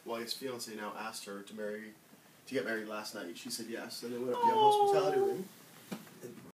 well, his fiance now asked her to get married last night. She said yes, and they went up to the hospitality ring.